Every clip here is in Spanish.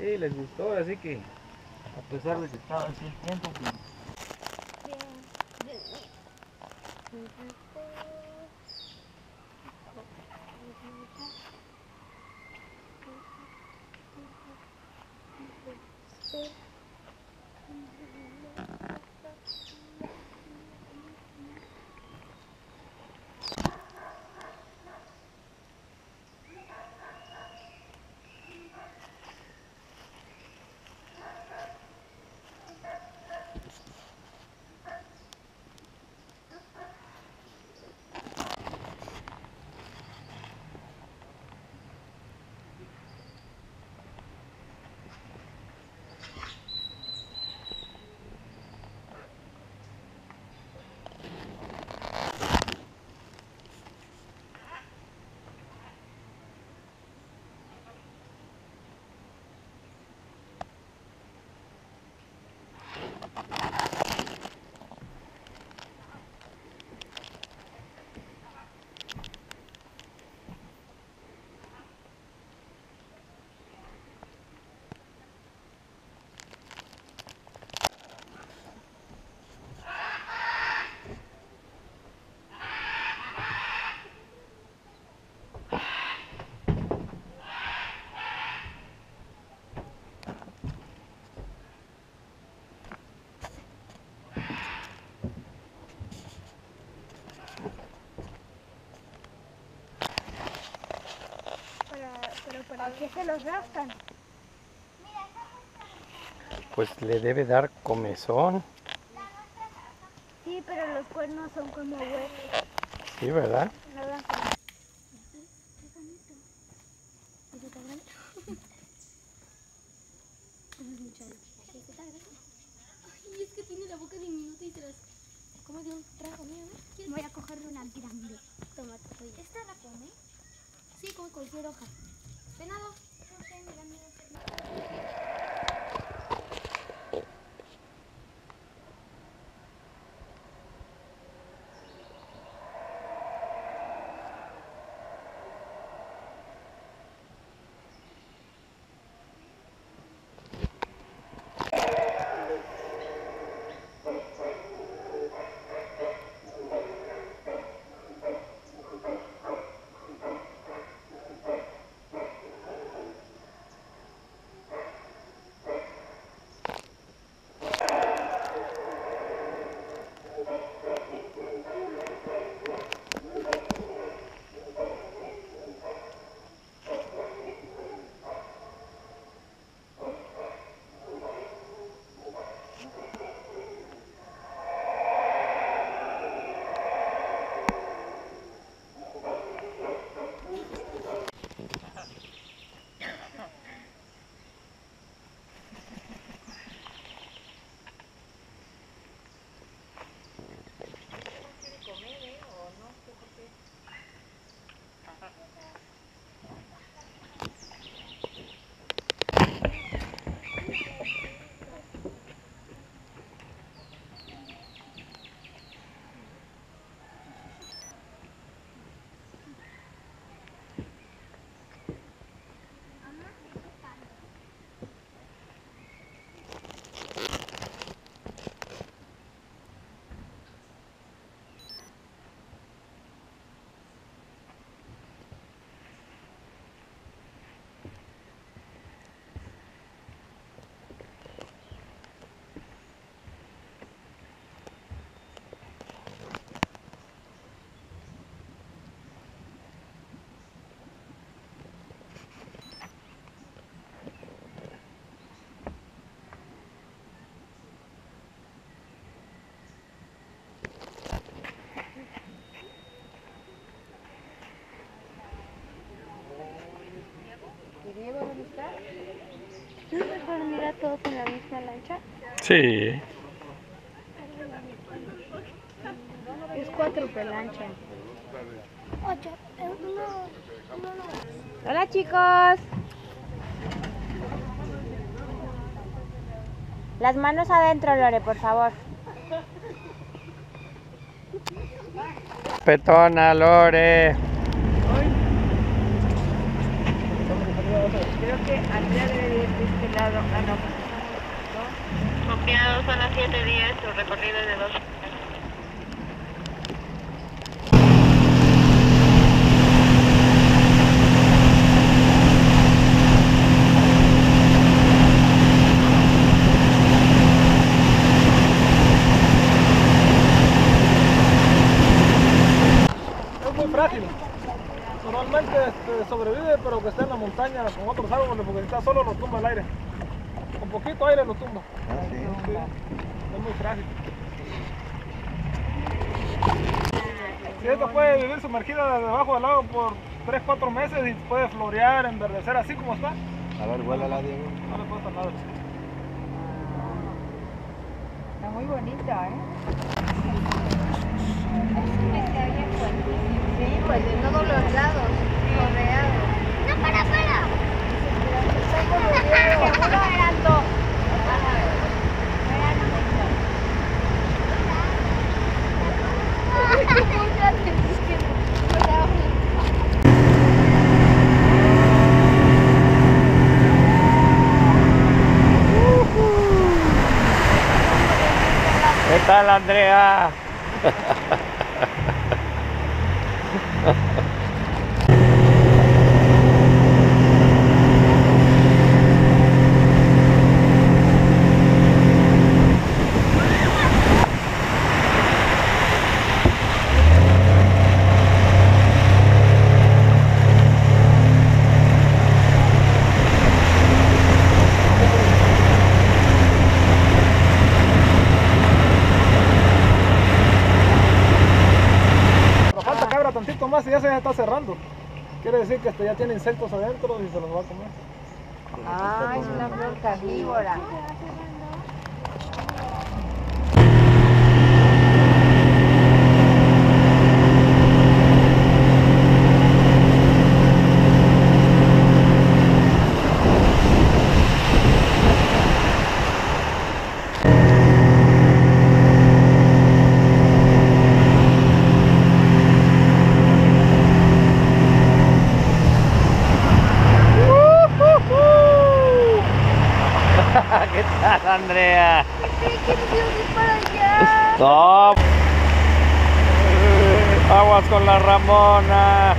Sí, les gustó, así que a pesar de que estaba así el tiempo, pues, Pero ¿para qué se los rascan? pues le debe dar comezón. Sí, pero los cuernos son como huesos. Sí, ¿verdad? No dan como... Qué bonito. ¿Eso está grande? Es mucho. ¿Está grande? Ay, es que tiene la boca diminuta y se las come de un trago mío, ¿no? Voy a cogerle una grande. Toma, te doy. ¿Esta la come? Sí, come cualquier hoja. ¿Venado? No sé, mira, mira. Diego, ¿dónde está? ¿No es mejor venir a todos en la misma lancha? Sí. Es 4 lancha. 8. Hola, chicos. Las manos adentro, Lore, por favor. Petona, Lore. Creo que Andrea debe ir de este lado. lado. Ah, no. Copiado, son las 7:10, su recorrido es de 2. Es muy frágil. Normalmente sobrevive, pero que esté en la montaña con otros árboles, porque si está solo lo tumba el aire. Con poquito aire lo tumba. Sí, es muy frágil. Si esto puede vivir sumergida debajo del agua por 3-4 meses y puede florear, enverdecer así como está. A ver, vuélala, Diego. No le pasa nada. Está muy bonita, ¿eh? Sí, pues de todos los lados, rodeados. ¡No, para afuera! Seguro eran dos. ¿Qué tal, Andrea? Falta cabra tantito más y ya se está cerrando. Quiere decir que ya tiene insectos adentro y se los va a comer. Ah, es una flor carnívora. ¿Qué tal, Andrea? para allá! No. Aguas con la Ramona.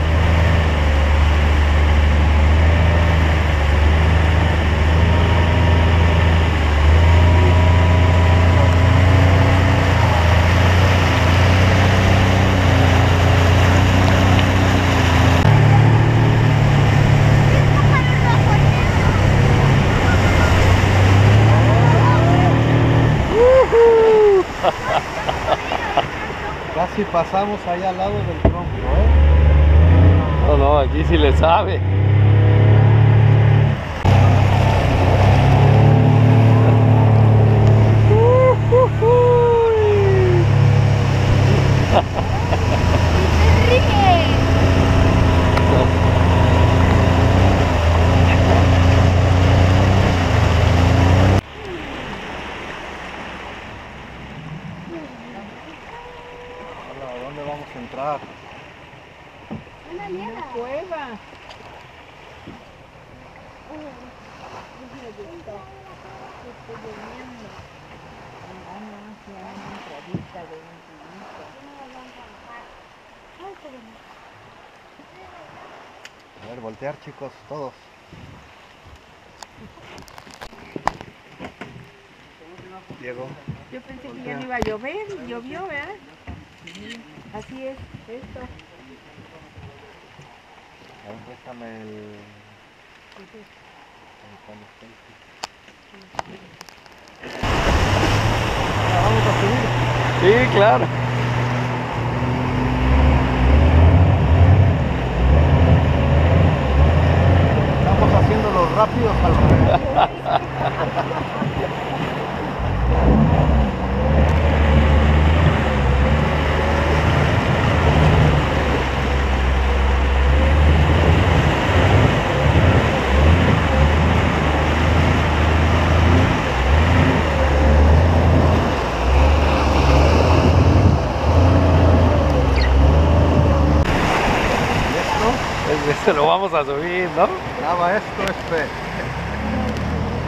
Casi pasamos allá al lado del tronco, ¿eh? No, no, aquí sí le sabe. ¡Enrique! Hola, ¿a dónde vamos a entrar? Una mierda. Cueva. A ver, voltear, chicos, todos. Diego. Yo pensé que ya no iba a llover y llovió, ¿verdad? Así es, esto. A ver, préstame el... Vamos a subir. Sí, claro. Estamos haciendo los rápidos al revés. Este lo vamos a subir, ¿no? Graba esto,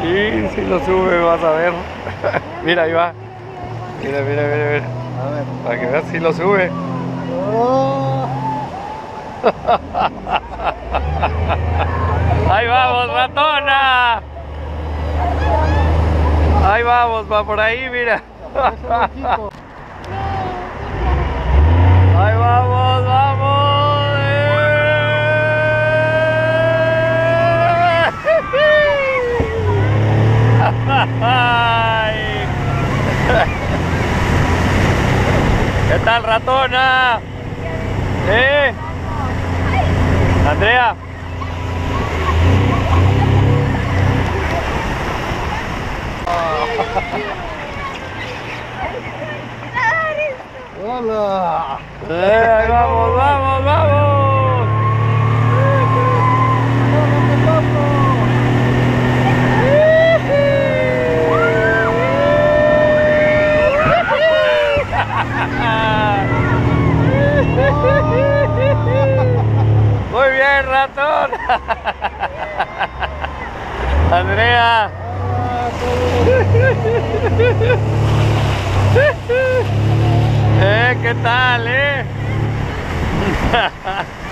Sí, sí lo sube, vas a ver. Mira, ahí va. Mira, mira, mira, mira. A ver. Para que veas si lo sube. Oh. Ahí vamos, ratona. Ahí vamos, va por ahí, mira. Ahí vamos, vamos. Ay. ¿Qué tal, ratona? Andrea. Hola. Ahí vamos, vamos, vamos. Muy bien, ratón. Andrea. ¿Qué tal,